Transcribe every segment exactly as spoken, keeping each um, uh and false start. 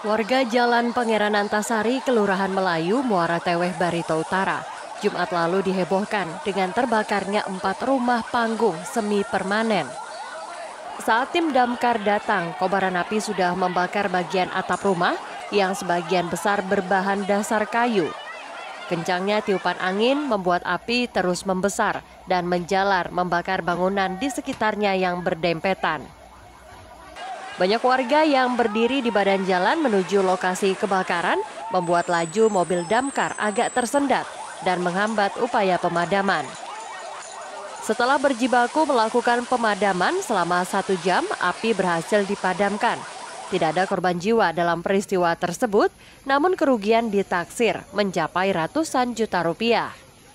Warga Jalan Pangeran Antasari, Kelurahan Melayu, Muara Teweh, Barito Utara, Jumat lalu dihebohkan dengan terbakarnya empat rumah panggung semi permanen. Saat tim damkar datang, kobaran api sudah membakar bagian atap rumah yang sebagian besar berbahan dasar kayu. Kencangnya tiupan angin membuat api terus membesar dan menjalar membakar bangunan di sekitarnya yang berdempetan. Banyak warga yang berdiri di badan jalan menuju lokasi kebakaran membuat laju mobil damkar agak tersendat dan menghambat upaya pemadaman. Setelah berjibaku melakukan pemadaman selama satu jam, api berhasil dipadamkan. Tidak ada korban jiwa dalam peristiwa tersebut, namun kerugian ditaksir mencapai ratusan juta rupiah.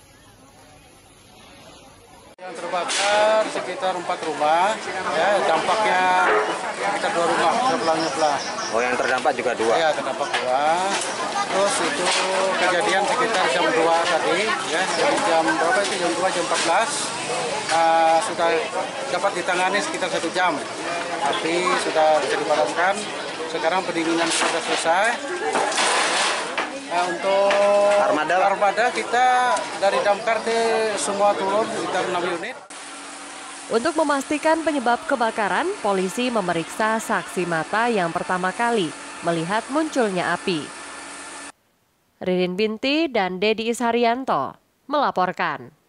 Yang terbakar sekitar empat rumah, ya dampaknya sekitar dua rumah terbelah-belah. Oh, yang terdampak juga dua? Ya, terdampak dua. Terus itu kejadian sekitar jam dua tadi, ya dari jam berapa itu jam dua jam empat belas uh, sudah dapat ditangani sekitar satu jam. Api sudah bisa dipadamkan. Sekarang pendinginan sudah selesai. Nah, untuk armada, armada kita dari damkar semua turun sekitar enam unit. Untuk memastikan penyebab kebakaran, polisi memeriksa saksi mata yang pertama kali melihat munculnya api. Ririn Binti dan Dedi Isharyanto melaporkan.